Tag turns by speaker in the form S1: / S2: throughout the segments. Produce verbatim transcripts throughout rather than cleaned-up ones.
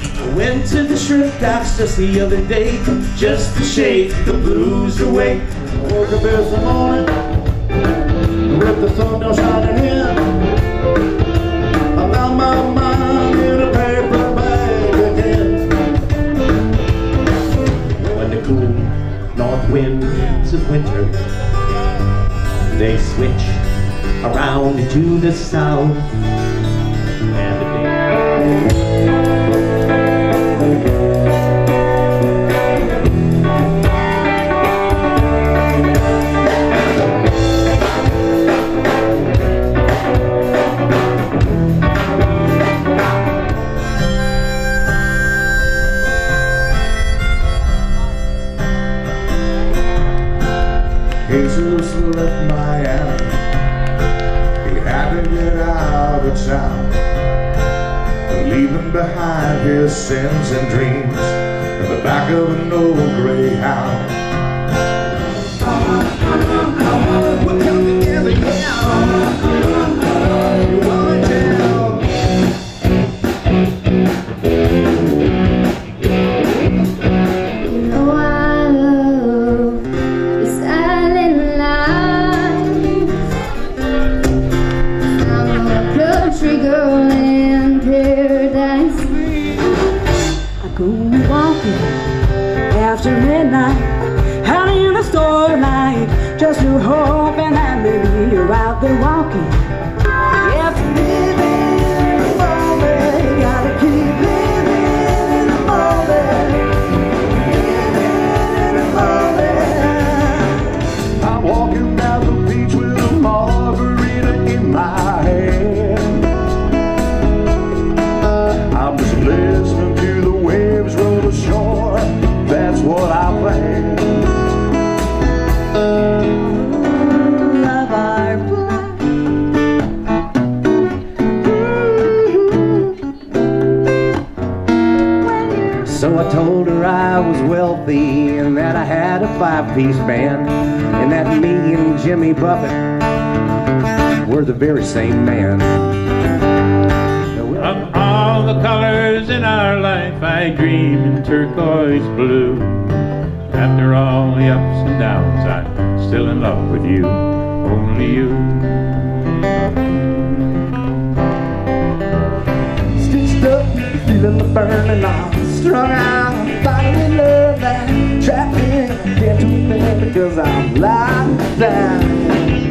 S1: Went to the shrimp docks just the other day, just to shake the blues away.
S2: Woke up this morning with the sun down shining in. I found my mind in a paper bag again.
S1: When the cool north winds of winter, they switch around to the south, and the day
S2: Jesus left Miami. He had to get out of town, leaving behind his sins and dreams in the back of an old Greyhound. We'll come together, yeah. You wanna tell?
S3: Oh, I love the silent life. I'm a country girl in paradise.
S4: I go walking after midnight, out in the starlight, just to hoping that maybe you're out there walking. After living in the moment, gotta keep living in the moment, living in the moment.
S2: I'm walking down the beach with a margarita in my hand. I'm just listening to the waves roll ashore. That's what I plan.
S4: Love our blood.
S1: So I told her I was wealthy and that I had a five-piece band, and that me and Jimmy Buffett were the very same man.
S5: Of all the colors in our life, I dream in turquoise blue. After all the ups and downs, I'm still in love with you, only you.
S2: Stitched up, feeling the burning on, strung out, fighting love that trapped in, can't do that because I'm locked down.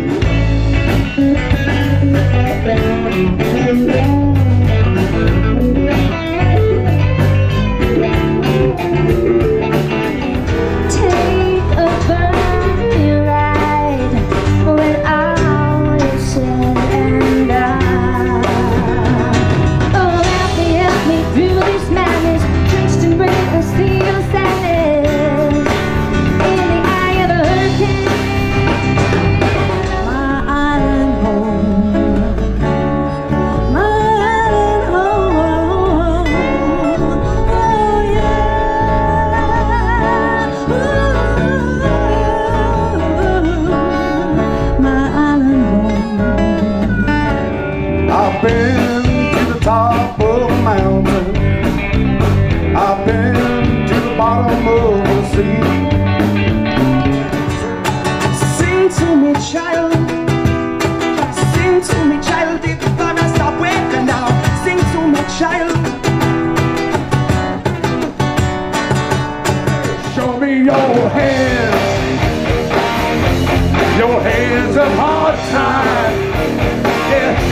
S3: Take a funny ride when all is said and done. Oh, help me, help me through this madness, drenched in rain, steel sadness, in the eye of a hurricane.
S4: My island home, my island home. Oh yeah, ooh, my island home.
S2: I've been to the top of a mountain, I've been to the bottom of the sea.
S4: Sing to me, child. Sing to me, child. If I stop waiting now, sing to me, child.
S2: Show me your hands, your hands of hard time. Yeah,